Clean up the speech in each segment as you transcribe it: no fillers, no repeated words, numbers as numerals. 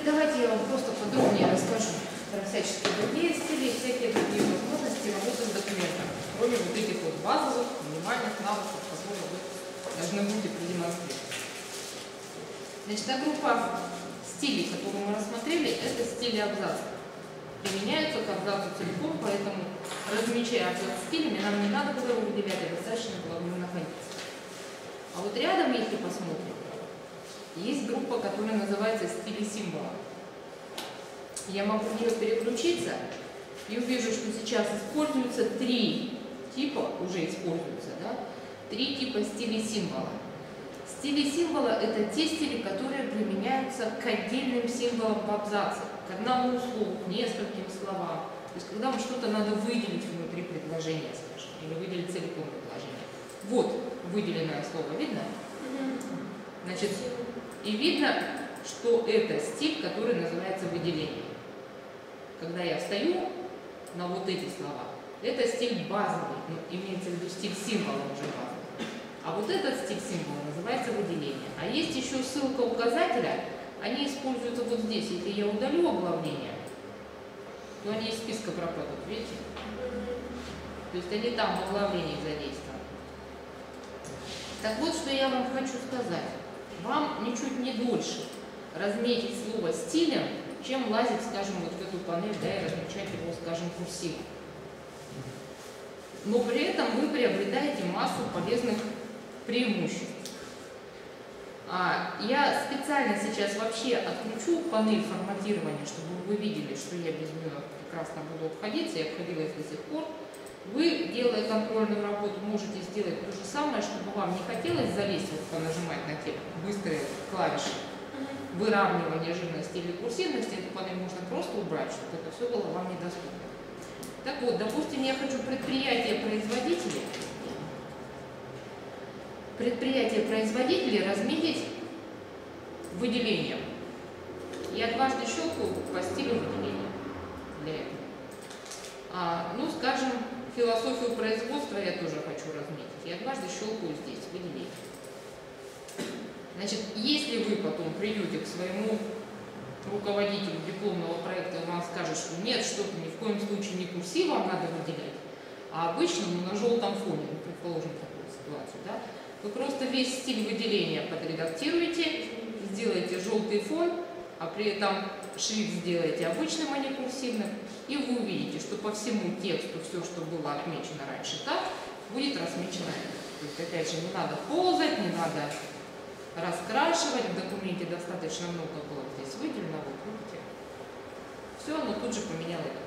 давайте я вам просто подробнее расскажу про всяческие другие стили и всякие другие возможности работы с документом, кроме вот этих вот базовых, минимальных навыков, которые вы должны будете продемонстрировать. Значит, та группа стилей, которую мы рассмотрели, это стили абзаца. Применяются к абзацу целиком, поэтому, размечая абзац стилями, нам не надо было его выделять, а достаточно было в нем находиться. А вот рядом, если посмотрим, есть группа, которая называется стили символа. Я могу в нее переключиться и увижу, что сейчас используются три типа, уже используются, да? Три типа стилей символа. Стили символа – это те стили, которые применяются к отдельным символам в абзаце, к одному слову, к нескольким словам. То есть, когда вам что-то надо выделить внутри предложения, скажем, или выделить целиком предложение. Вот выделенное слово, видно? Значит, и видно, что это стиль, который называется выделение. Когда я встаю на вот эти слова, это стиль базовый, ну, имеется в виду стиль символа уже базовый. А вот этот стиль символа называется выделение. А есть еще ссылка указателя, они используются вот здесь. Если я удалю оглавление, то они из списка пропадут, видите? То есть они там в оглавлении задействованы. Так вот, что я вам хочу сказать. Вам ничуть не дольше разметить слово стилем, чем лазить, скажем, вот в эту панель, да, и размечать его, скажем, курсивом. Но при этом вы приобретаете массу полезных преимуществ. Я специально сейчас вообще отключу панель форматирования, чтобы вы видели, что я без нее прекрасно буду обходиться, я обходилась до сих пор. Вы, делая контрольную работу, можете сделать то же самое, чтобы вам не хотелось залезть, вот понажимать на те быстрые клавиши выравнивания жирности или курсивности. Эту панель можно просто убрать, чтобы это все было вам недоступно. Так вот, допустим, я хочу предприятие-производителей разметить выделением. Я дважды щелкаю по стилю выделения для этого. Ну, скажем, философию производства я тоже хочу разметить. Я дважды щелкаю здесь, выделение. Значит, если вы потом придете к своему руководителю дипломного проекта, и он вам скажет, что нет, что-то ни в коем случае не курсивом надо выделять, а обычным на желтом фоне, ну, предположим такую ситуацию, да, вы просто весь стиль выделения подредактируете, сделаете желтый фон, а при этом шрифт сделаете обычным, а не курсивным, и вы увидите, что по всему тексту все, что было отмечено раньше так, будет размечено. То есть, опять же, не надо ползать, не надо раскрашивать, в документе достаточно много было здесь выделено, вот видите, все оно тут же поменяло это.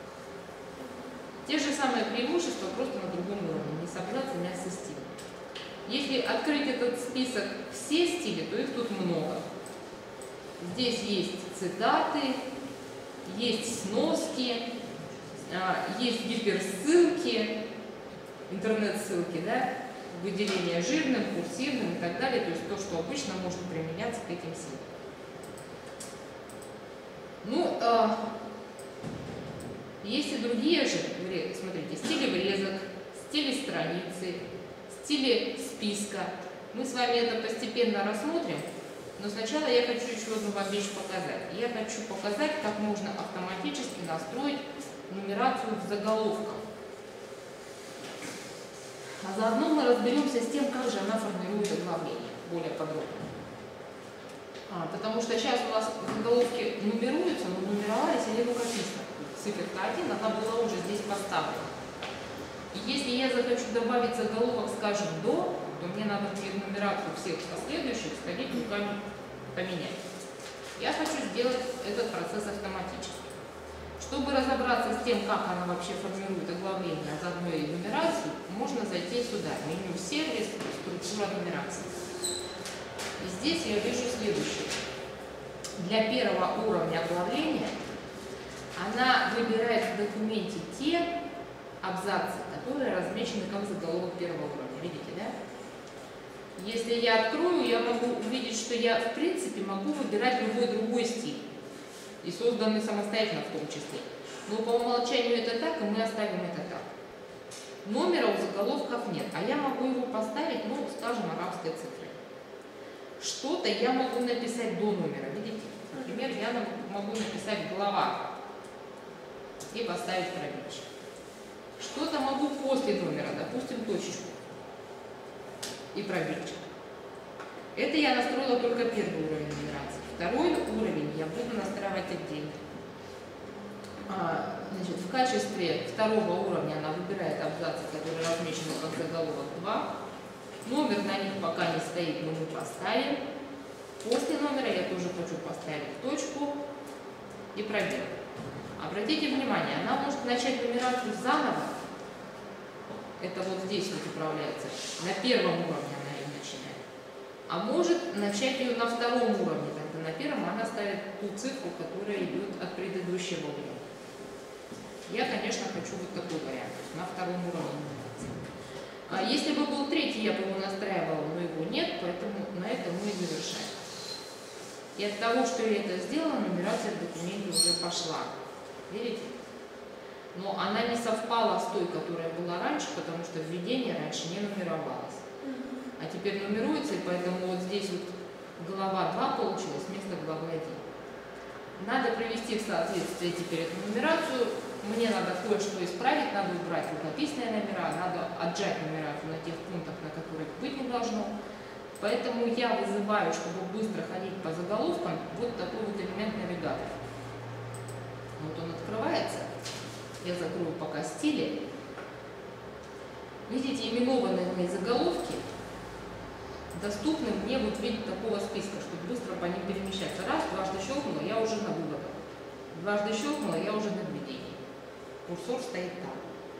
Те же самые преимущества, просто на другом уровне, не с абзаца, не со стиля. Если открыть этот список все стили, то их тут много. Здесь есть цитаты, есть сноски, есть гиперссылки, интернет-ссылки, да, выделение жирным, курсивным и так далее, то есть то, что обычно может применяться к этим ссылкам. Ну, есть и другие же, смотрите, стили врезок, стили страницы, стили списка. Мы с вами это постепенно рассмотрим, но сначала я хочу еще одну вам вещь показать. Я хочу показать, как можно автоматически настроить нумерацию в заголовках. А заодно мы разберемся с тем, как же она формирует оглавление более подробно. Потому что сейчас у нас заголовки нумеруются, но нумеровались они рукописно. Циферка 1, она была уже здесь поставлена. И если я захочу добавить заголовок, скажем, до, то мне надо будет нумерацию всех последующих сходить руками поменять. Я хочу сделать этот процесс автоматически. Чтобы разобраться с тем, как она вообще формирует оглавление, а заодно и нумерацию, можно зайти сюда, меню «Сервис», «Структура нумерации». И здесь я вижу следующее. Для первого уровня оглавления она выбирает в документе те абзацы, которые размечены как заголовок первого уровня. Видите, да? Если я открою, я могу увидеть, что я в принципе могу выбирать любой другой стиль. И созданный самостоятельно в том числе. Но по умолчанию это так, и мы оставим это так. Номера у заголовков нет, а я могу его поставить, ну, скажем, арабской цифрой. Что-то я могу написать до номера, видите? например, я могу написать глава и поставить пробельчик. Что-то могу после номера, допустим, точечку и пробельчик. Это я настроила только первый уровень нумерации. Второй уровень я буду настраивать отдельно. Значит, в качестве второго уровня она выбирает абзацы, которые размечены как заголовок 2. Номер на них пока не стоит, но мы поставим. После номера я тоже хочу поставить точку и пробел. Обратите внимание, она может начать нумерацию заново. Это вот здесь вот управляется. На первом уровне она ее начинает. А может начать ее на втором уровне. Тогда на первом она ставит ту цифру, которая идет от предыдущего уровня. Я, конечно, хочу вот такой вариант, на втором уровне. Если бы был третий, я бы его настраивала, но его нет, поэтому на этом мы и завершаем. И от того, что я это сделала, нумерация в документе уже пошла. Видите? Но она не совпала с той, которая была раньше, потому что введение раньше не нумеровалось. А теперь нумеруется, и поэтому вот здесь вот глава 2 получилась вместо главы 1. Надо привести в соответствие теперь эту нумерацию. Мне надо кое-что исправить, надо убрать рукописные номера, надо отжать нумерацию на тех пунктах, на которых быть не должно. Поэтому я вызываю, чтобы быстро ходить по заголовкам, вот такой вот элемент навигатора. Вот он открывается. Я закрою пока стили. Видите, именованные мои заголовки доступны мне вот в виде такого списка, чтобы быстро по ним перемещаться. Раз, дважды щелкнула, я уже на выводах. Дважды щелкнула, я уже на введении. Курсор стоит там.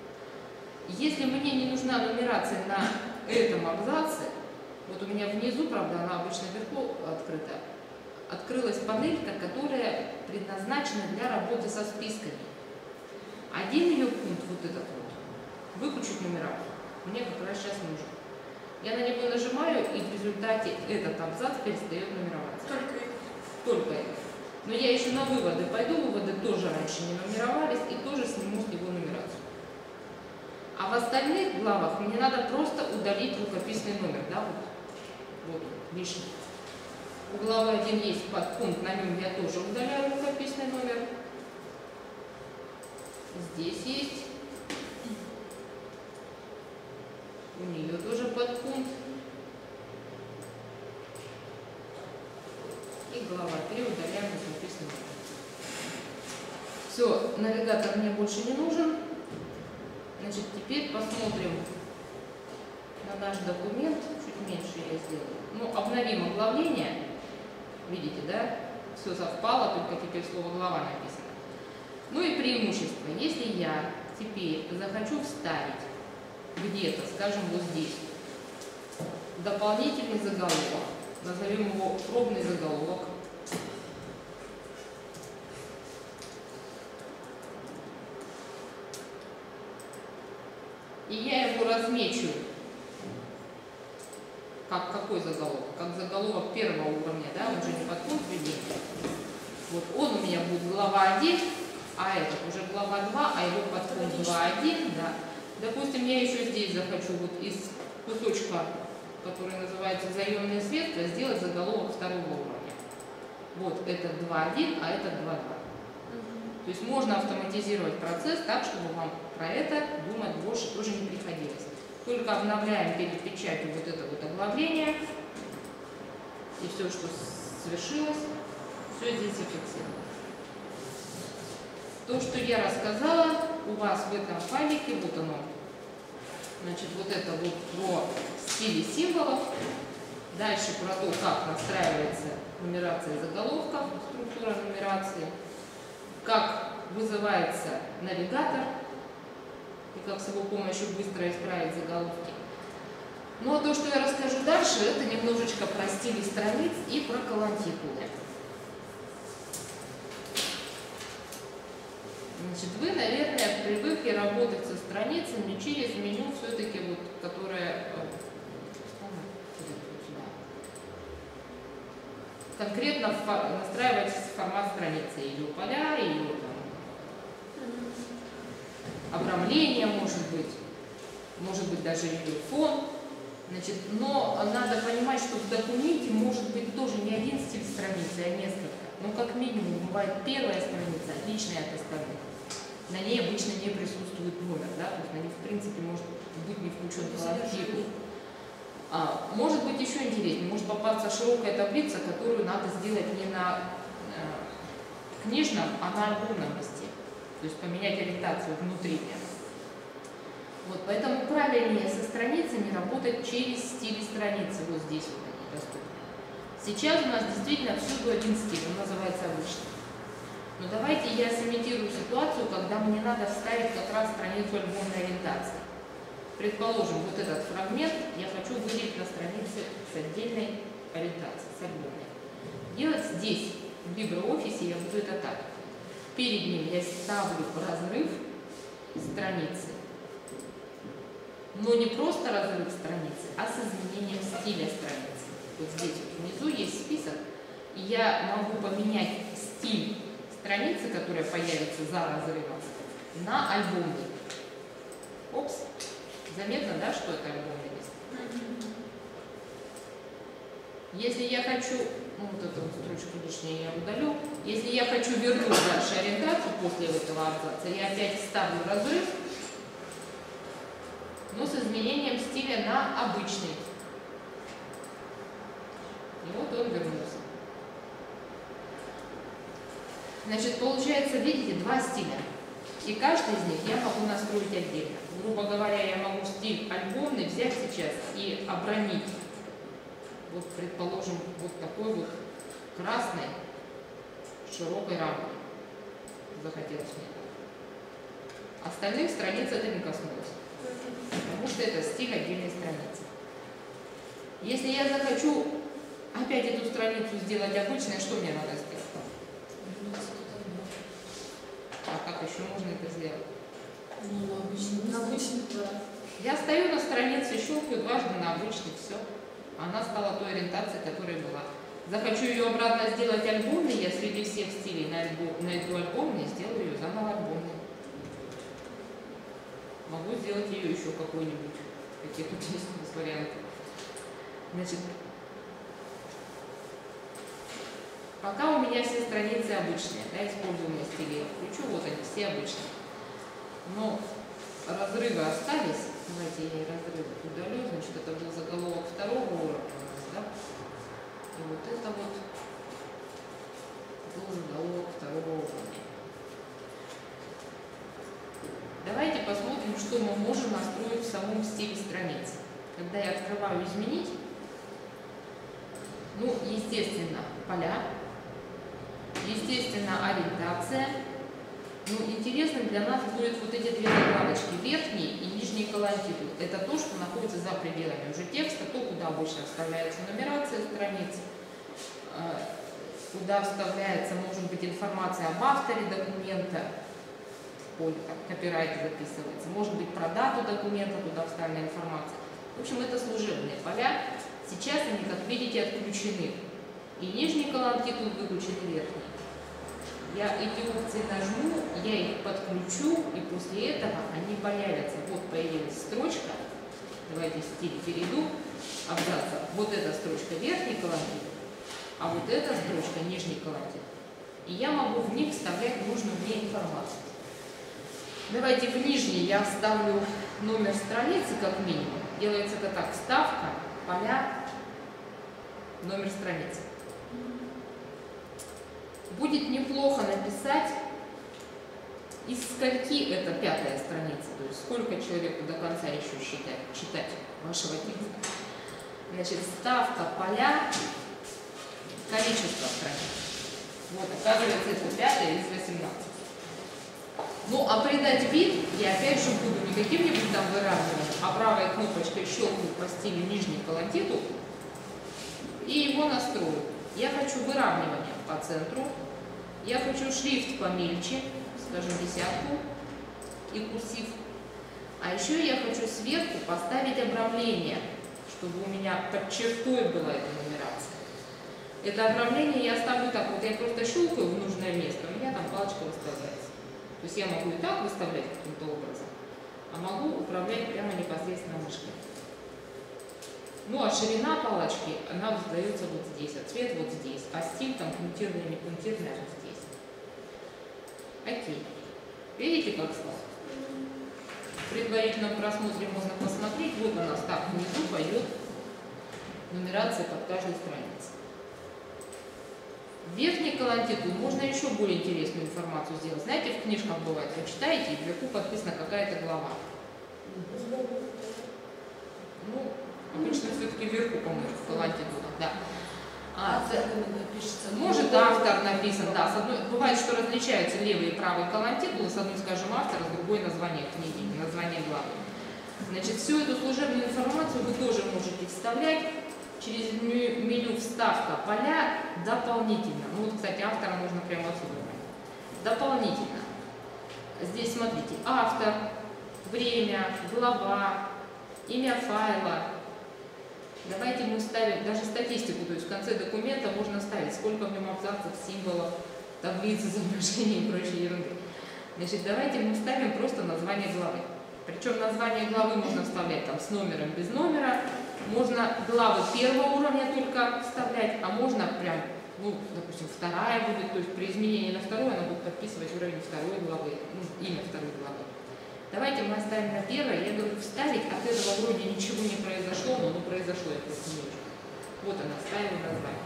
Если мне не нужна нумерация на этом абзаце, вот у меня внизу, правда, она обычно вверху открыта, открылась панелька, которая предназначена для работы со списками. Один ее пункт, вот этот вот, выключить нумерацию, мне как раз сейчас нужен. Я на него нажимаю, и в результате этот абзац перестает нумероваться. Только это. Но я еще на выводы пойду, выводы тоже раньше не нумеровались, и тоже сниму с него нумерацию. А в остальных главах мне надо просто удалить рукописный номер, да, вот лишний. У главы 1 есть подпункт, на нем я тоже удаляю рукописный номер. Здесь есть. У нее тоже подпункт. И глава 3 удаляем рукописный номер. Все, навигатор мне больше не нужен. Значит, теперь посмотрим на наш документ. Чуть меньше я сделаю. Ну, обновим оглавление. Видите, да? Все совпало, только теперь слово «глава» написано. Ну и преимущество. Если я теперь захочу вставить где-то, скажем, вот здесь, дополнительный заголовок, назовем его пробный заголовок, и я его размечу как какой заголовок? Как заголовок первого уровня, да, он же не подпункт введения. Вот он у меня будет глава 1, а этот уже глава 2, а его подпункт 2.1, да. Допустим, я еще здесь захочу вот из кусочка, который называется «Заемные средства», сделать заголовок второго уровня. Вот этот 2.1, а этот 2.2. То есть можно автоматизировать процесс так, чтобы вам про это думать больше тоже не приходилось. Только обновляем перед печатью вот это вот оглавление, и все, что свершилось, все здесь зафиксировано. То, что я рассказала, у вас в этом файлике, вот оно, значит, вот это вот про стили символов, дальше про то, как настраивается нумерация заголовков, структура нумерации, как вызывается навигатор, и как с его помощью быстро исправить заголовки. Ну а то, что я расскажу дальше, это немножечко про стили страниц и про колонтикулы. Значит, вы, наверное, привыкли работать со страницами через меню все-таки, вот, которое конкретно настраивать формат страницы, ее поля, ее обрамление, может быть даже ее фон. Значит, но надо понимать, что в документе может быть тоже не один стиль страницы, а несколько. ну как минимум бывает первая страница отличная от остальных. На ней обычно не присутствует номер, да, то есть на ней в принципе может быть не включен колонтит. Может быть еще интереснее, может попасться широкая таблица, которую надо сделать не на книжном, а на альбомном листе. То есть поменять ориентацию внутри. Вот, поэтому правильнее со страницами работать через стили страницы. Вот здесь вот они доступны. Сейчас у нас действительно всюду один стиль, он называется обычный. Но давайте я сымитирую ситуацию, когда мне надо вставить как раз страницу альбомной ориентации. Предположим, вот этот фрагмент я хочу выделить на странице с отдельной ориентацией, с альбомной. Делать здесь, в LibreOffice, я буду это так. Перед ним я ставлю разрыв страницы. Но не просто разрыв страницы, а с изменением стиля страницы. Вот здесь вот внизу есть список, и я могу поменять стиль страницы, которая появится за разрывом, на альбомный. Опс. Заметно, да, что это альбомный лист? Если я хочу, ну, вот эту строчку лишнюю я удалю, если я хочу вернуть дальше ориентацию после этого абзаца, я опять ставлю разрыв, но с изменением стиля на обычный. И вот он вернулся. Значит, получается, видите, два стиля. И каждый из них я могу настроить отдельно. Грубо говоря, я могу стиль альбомный взять сейчас и обронить. Вот, предположим, вот такой вот красной широкой рамкой. Захотелось мне. Остальных страниц это не коснулось. Потому что это стиль отдельной страницы. Если я захочу опять эту страницу сделать обычной, что мне надо сделать? А как еще можно это сделать? Ну, обычный, да. Я стою на странице, щелкаю дважды на обычный, все. Она стала той ориентацией, которая была. Захочу ее обратно сделать альбомной, я среди всех стилей найду альбомный, сделаю ее заново альбомной. Могу сделать ее еще какой-нибудь. Какие тут есть у нас варианты. Значит, пока у меня все страницы обычные, да, используемые стили, я включу, вот они, все обычные. Но разрывы остались. Давайте я и разрывы удалю. Значит, это был заголовок второго уровня у нас, да? И вот это вот был заголовок второго уровня. Давайте посмотрим, что мы можем настроить в самом стиле страницы. Когда я открываю «Изменить», ну, естественно, поля, естественно, ориентация. Ну, интересным для нас будет вот эти две закладочки, верхний и нижний колонтитул. Это то, что находится за пределами уже текста, то, куда обычно вставляется нумерация страниц, куда вставляется, может быть, информация об авторе документа, поле, там, копирайт записывается, может быть, про дату документа, туда вставлена информация. В общем, это служебные поля. Сейчас они, как видите, отключены. И нижний колонтитул выключен, и верхний. Я эти опции нажму, я их подключу, и после этого они появятся. Вот появилась строчка. Давайте стиль перейду. Абзаца. Вот эта строчка верхний колонтитул, а вот эта строчка нижний колонтитул. И я могу в них вставлять нужную мне информацию. Давайте в нижний я вставлю номер страницы как минимум. Делается это так. Вставка, поля, номер страницы. Будет неплохо написать, из скольки это пятая страница, то есть сколько человеку до конца еще читать вашего текста. Значит, вставка, поля, количество страниц. Вот, оказывается, это пятая из 18. Ну, а придать вид я опять же буду не каким-нибудь там выравниванием, а правой кнопочкой щелкну по стилю нижний колонтитул и его настрою. Я хочу выравнивание по центру, я хочу шрифт помельче, скажем, 10 и курсив. А еще я хочу сверху поставить обрамление, чтобы у меня под чертой была эта нумерация. Это обрамление я оставлю так, вот я просто щелкаю в нужное место, у меня там палочка выставляется. То есть я могу и так выставлять каким-то образом, а могу управлять прямо непосредственно мышкой. Ну а ширина палочки, она задается вот здесь, а цвет вот здесь, а стиль там пунктирный, не пунктирный, а вот здесь. Окей. Видите, как стало? В предварительном просмотре можно посмотреть, вот у нас так внизу пойдет нумерация под каждой страницей. В верхней колонтитул можно еще более интересную информацию сделать. Знаете, в книжках бывает, вы читаете, и вверху подписана какая-то глава. Ну, обычно все-таки вверху, по-моему, в колонтитулах, да. Может, автор написан, да. Бывает, что различаются левый и правый колонтитулы, с одной, скажем, автора, с другой название книги, название главы. Значит, всю эту служебную информацию вы тоже можете вставлять через меню «Вставка», «Поля», «Дополнительно». Ну вот, кстати, автора можно прямо отсюда брать. «Дополнительно». Здесь, смотрите, автор, время, глава, имя файла. Давайте мы ставим даже статистику, то есть в конце документа можно ставить, сколько в нем абзацев, символов, таблиц, изображений и прочей ерунды. Значит, давайте мы ставим просто название главы. Причем название главы можно вставлять там с номером, без номера. Можно главы первого уровня только вставлять, а можно прям, ну, допустим, вторая будет, то есть при изменении на вторую она будет подписывать уровень второй главы, ну, имя второй главы. Давайте мы оставим на первое. Я говорю, вставить, от этого вроде ничего не произошло, но произошло, я просто не вижу. Вот она, ставила название.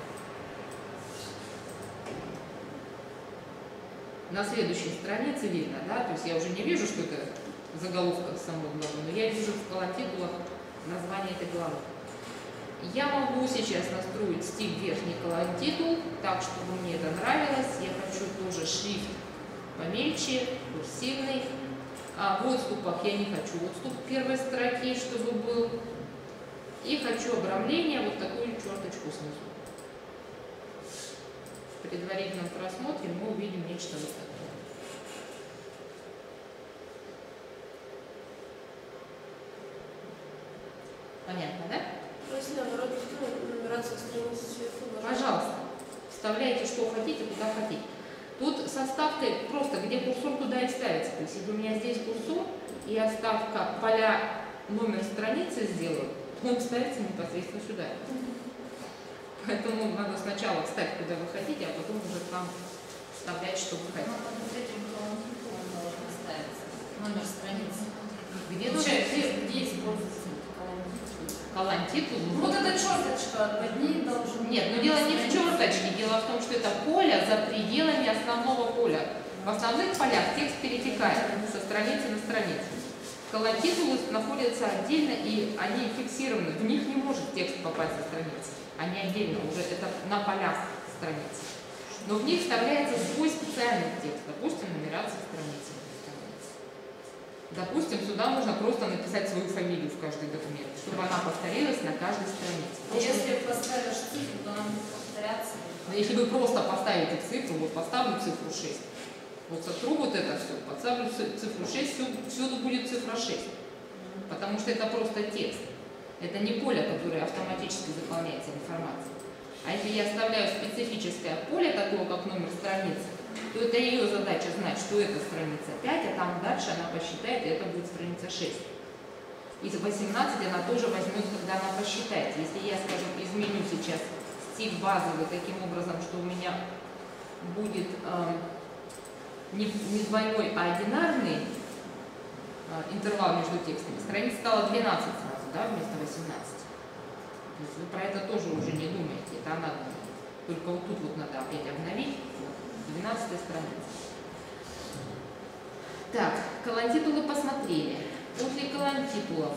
На следующей странице видно, да, то есть я уже не вижу, что это заголовка самой главы, но я вижу в колонтитулах название этой главы. Я могу сейчас настроить стиль верхний колонтитул, так, чтобы мне это нравилось. Я хочу тоже шрифт помельче, курсивный. А в отступах я не хочу отступ первой строки, чтобы был. И хочу обрамление, вот такую черточку снизу. В предварительном просмотре мы увидим нечто вот такое. Понятно, да? Если наоборот, нумерация страницы сверху. Пожалуйста, вставляйте что хотите, куда хотите. Тут со вставкой просто, где курсор, туда и ставится. То есть, если у меня здесь курсор, и я вставка поля номер страницы сделаю, то он ставится непосредственно сюда. Поэтому надо сначала вставить, куда вы хотите, а потом уже там вставлять, что вы хотите. Номер страницы. Где используется колонтитул? Вот эта черточка под ней должна. Нет, но дело не в черточке. Дело в том, что это поле за пределами основного поля. В основных полях текст перетекает со страницы на страницу. Колонтитулы находятся отдельно, и они фиксированы. В них не может текст попасть со страницы. Они отдельно, уже это на полях страницы. Но в них вставляется свой специальный текст, допустим, нумерация страницы. Допустим, сюда можно просто написать свою фамилию в каждый документ, чтобы она повторилась на каждой странице. Если поставишь цифру, то она будет повторяться. Но если вы просто поставите цифру, вот поставлю цифру 6, вот сотру вот это все, подставлю цифру 6, всюду будет цифра 6. Потому что это просто текст. Это не поле, которое автоматически заполняется информацией. А если я оставляю специфическое поле, такое как номер страницы, то это ее задача знать, что это страница 5, а там дальше она посчитает, и это будет страница 6. И 18 она тоже возьмет, когда она посчитает. Если я, скажем, изменю сейчас стиль базовый таким образом, что у меня будет не двойной, а одинарный интервал между текстами, страница стала 12 сразу, да, вместо 18. То есть вы про это тоже уже не думаете, это она думает. Только вот тут вот надо опять обновить. 12 страница. Так, колонтитулы посмотрели. После колонтитулов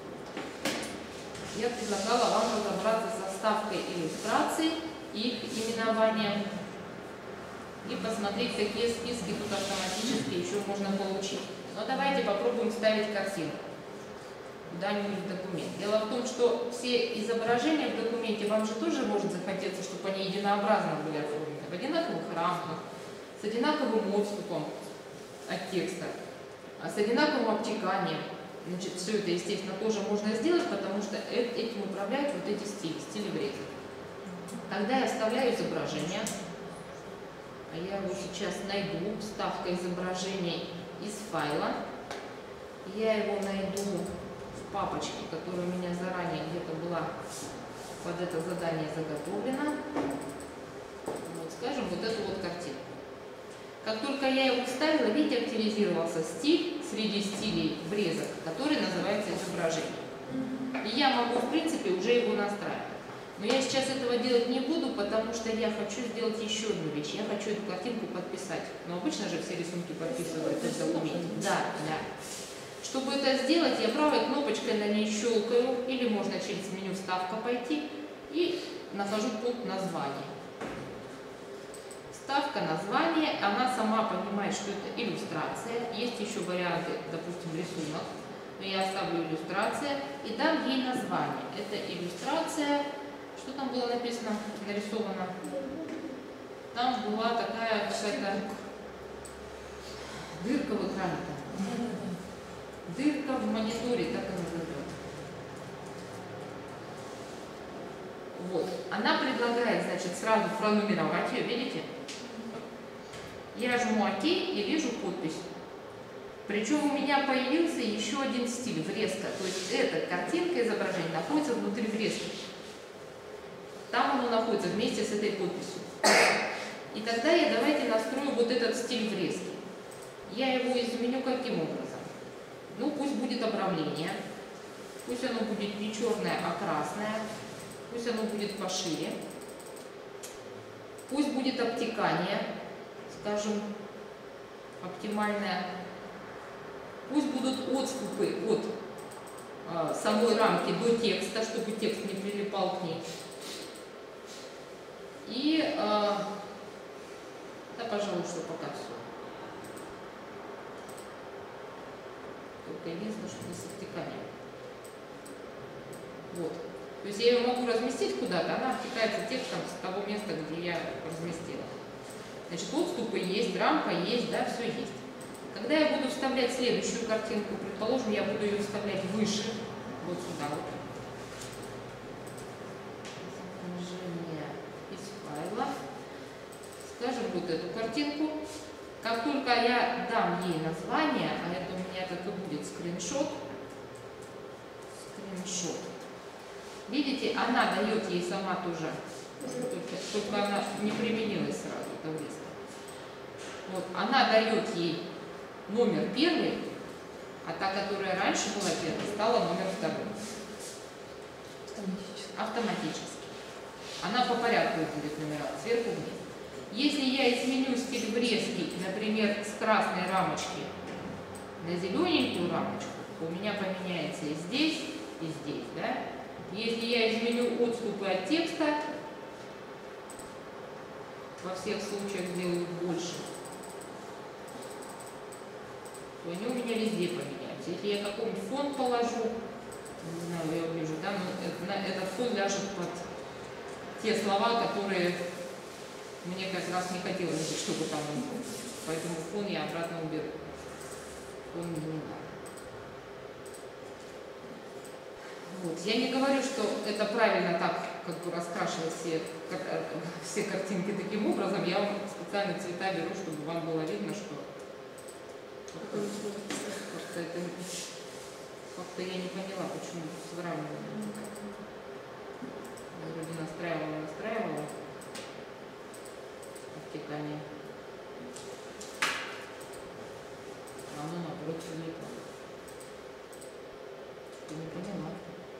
я предлагала вам разобраться со вставкой иллюстраций, их именованием, и посмотреть, какие списки тут автоматически еще можно получить. Но давайте попробуем вставить картинку куда-нибудь в документ. Дело в том, что все изображения в документе вам же тоже может захотеться, чтобы они единообразно были оформлены, в одинаковых рамках, с одинаковым отступом от текста, с одинаковым обтеканием. Значит, все это, естественно, тоже можно сделать, потому что этим управляют вот эти стили вреза. Тогда я вставляю изображение, а я его сейчас найду, вставка изображений из файла. Я его найду в папочки, которая у меня заранее где-то была под это задание заготовлена. Вот, скажем, вот эту вот картину. Как только я его вставила, видите, активизировался стиль среди стилей врезок, который называется изображение. И я могу, в принципе, уже его настраивать. Но я сейчас этого делать не буду, потому что я хочу сделать еще одну вещь. Я хочу эту картинку подписать. Но обычно же все рисунки подписывают в документе. Да, да. Чтобы это сделать, я правой кнопочкой на ней щелкаю, или можно через меню «Вставка» пойти, и нахожу пункт «Название». Вставка, название, она сама понимает, что это иллюстрация. Есть еще варианты, допустим, рисунок. Но я оставлю иллюстрация и дам ей название. Это иллюстрация. Что там было написано, нарисовано? Там была такая какая-то дырка в экране. Дырка в мониторе, так и назовем. Вот. Она предлагает, значит, сразу пронумеровать ее, видите? Я жму ОК и вижу подпись. Причем у меня появился еще один стиль, врезка. То есть эта картинка изображения находится внутри врезки. Там оно находится вместе с этой подписью. И тогда я давайте настрою вот этот стиль врезки. Я его изменю каким образом? Ну, пусть будет обрамление. Пусть оно будет не черное, а красное. Пусть оно будет пошире. Пусть будет обтекание, скажем, оптимальное. Пусть будут отступы от самой рамки до текста, чтобы текст не прилипал к ней. И, да, пожалуй, что пока все. Только единственное, что не с обтеканием. Вот. То есть я ее могу разместить куда-то, она обтекается текстом с того места, где я разместила. Значит, отступы есть, рамка есть, да, все есть. Когда я буду вставлять следующую картинку, предположим, я буду ее вставлять выше, вот сюда вот. Изображение из файла. Скажем, вот эту картинку. Как только я дам ей название, а это у меня так и будет скриншот. Скриншот. Видите, она дает ей сама тоже, только она не применилась сразу, это врезка. Вот, она дает ей номер первый, а та, которая раньше была первой, стала номер второй. Автоматически. Она по порядку будет нумерация, сверху вниз. Если я изменю стиль врезки, например, с красной рамочки на зелененькую рамочку, то у меня поменяется и здесь, да? Если я изменю отступы от текста, во всех случаях сделаю больше, то они у меня везде поменяются. Если я какой-нибудь фон положу, не знаю, я увижу, да, но этот фон ляжет под те слова, которые мне как раз не хотелось бы, чтобы там он был. Поэтому фон я обратно уберу. Фон не надо. Вот. Я не говорю, что это правильно так, как бы раскрашивать все картинки таким образом. Я вам специально цвета беру, чтобы вам было видно, что как-то я не поняла, почему сравниваю. Вроде настраивала обтекание. А оно наоборот прилипло. Ты не поняла.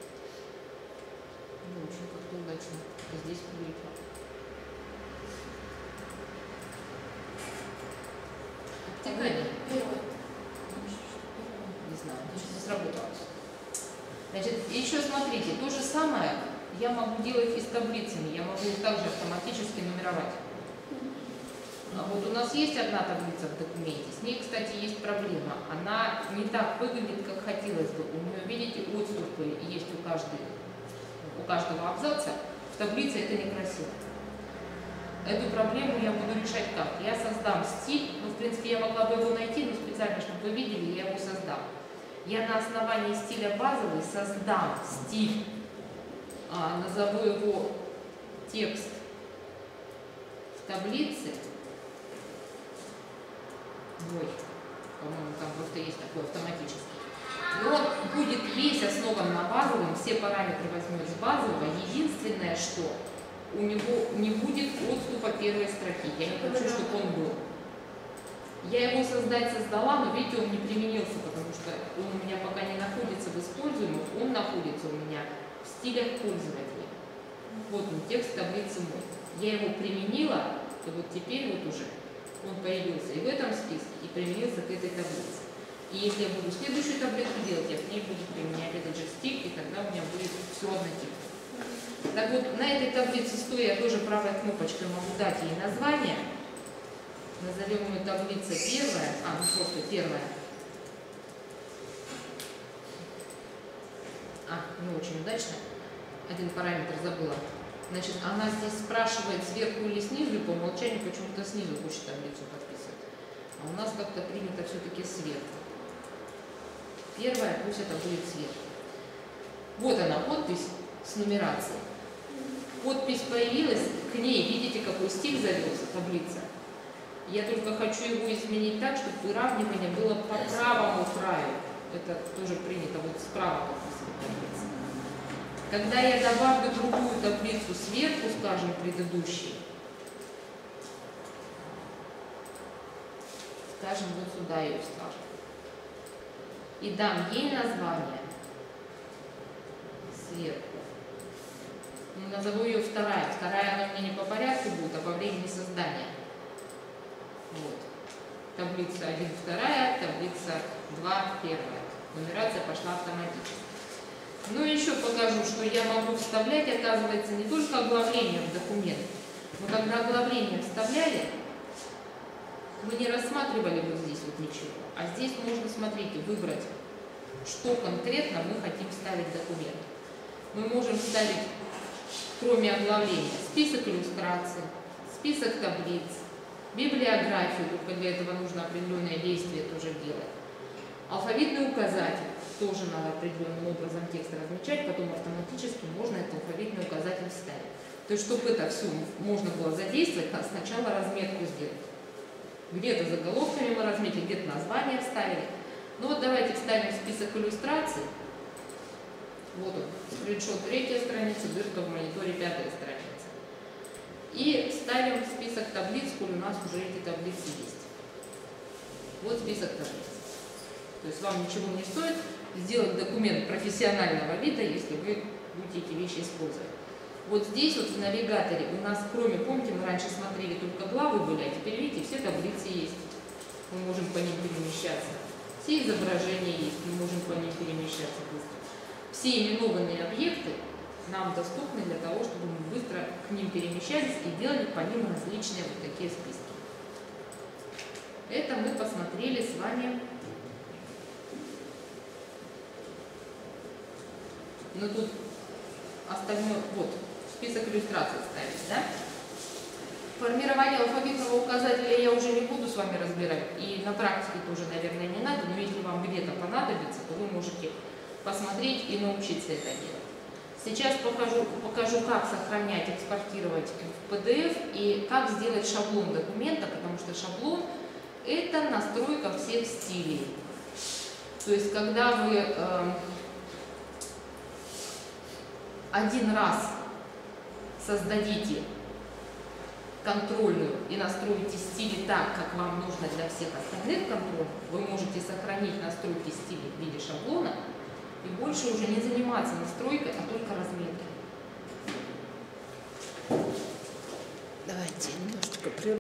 Не очень как-то удачно. А здесь прилипло. Обтекание. Не знаю, не сработалось. Значит, еще смотрите, то же самое я могу делать и с таблицами. Я могу их также автоматически нумеровать. Вот у нас есть одна таблица в документе, с ней, кстати, есть проблема. Она не так выглядит, как хотелось бы. У нее, видите, отступы есть у каждого абзаца. В таблице это некрасиво. Эту проблему я буду решать как? Я создам стиль, ну, в принципе, я могла бы его найти, но специально, чтобы вы видели, я его создам. Я на основании стиля базовый создам стиль, назову его текст в таблице. Ой, по-моему, там просто есть такой автоматический. И он будет весь основан на базовом, все параметры возьмет с базового. Единственное, что у него не будет отступа первой строки. Я не хочу, чтобы он был. Я его создала, но видите, он не применился, потому что он у меня пока не находится в используемых, он находится у меня в стилях пользователя. Вот он, текст таблицы мой. Я его применила, и вот теперь вот уже он появился и в этом списке, и применился к этой таблице. И если я буду следующую таблицу делать, я к ней буду применять этот же стиль, и тогда у меня будет все однотипно. Так вот, на этой таблице стоя я тоже правой кнопочкой могу дать ей название. Назовем ее таблица первая, просто первая. Не очень удачно. Один параметр забыла. Значит, она здесь спрашивает сверху или снизу, и по умолчанию почему-то снизу хочет таблицу подписывать. А у нас как-то принято все-таки сверху. Первая, пусть это будет сверху. Вот она, подпись с нумерацией. Подпись появилась, к ней, видите, какой стиль завелся, таблица. Я только хочу его изменить так, чтобы выравнивание было по правому краю. Это тоже принято вот справа подписывать таблицу. Когда я добавлю другую таблицу сверху, скажем, предыдущей, скажем, вот сюда ее ставлю, и дам ей название сверху. Назову ее вторая. Вторая она у меня не по порядку будет, а по времени создания. Вот. Таблица 1, вторая, таблица 2, первая. Нумерация пошла автоматически. Ну и еще покажу, что я могу вставлять, оказывается, не только оглавление в документ. Но когда оглавление вставляли, мы не рассматривали вот здесь вот ничего. А здесь можно, смотрите, выбрать, что конкретно мы хотим вставить в документ. Мы можем вставить, кроме оглавления, список иллюстраций, список таблиц, библиографию, только для этого нужно определенное действие тоже делать. Алфавитный указатель, тоже надо определенным образом текст размечать, потом автоматически можно этот алфавитный указатель вставить. То есть, чтобы это все можно было задействовать, надо сначала разметку сделать. Где-то заголовками мы разметили, где-то название вставили. Ну вот давайте вставим список иллюстраций. Вот он, скриншот 3-я страница, дырка в мониторе 5-я страница. И ставим список таблиц, коль у нас уже эти таблицы есть. Вот список таблиц. То есть вам ничего не стоит сделать документ профессионального вида, если вы будете эти вещи использовать. Вот здесь вот в навигаторе у нас, кроме, помните, мы раньше смотрели только главы были, а теперь, видите, все таблицы есть. Мы можем по ним перемещаться. Все изображения есть, мы можем по ним перемещаться быстро. Все именованные объекты нам доступны для того, чтобы мы быстро к ним перемещались и делали по ним различные вот такие списки. Это мы посмотрели с вами. Но тут остальное, вот, список иллюстраций ставить, да? Формирование алфавитного указателя я уже не буду с вами разбирать, и на практике тоже, наверное, не надо, но если вам где-то понадобится, то вы можете посмотреть и научиться это делать. Сейчас покажу, как сохранять, экспортировать в PDF и как сделать шаблон документа, потому что шаблон – это настройка всех стилей. То есть, когда вы один раз создадите контрольную и настроите стили так, как вам нужно для всех остальных контрольных, вы можете сохранить настройки стилей в виде шаблона и больше уже не заниматься настройкой, а только разметкой. Давайте немножечко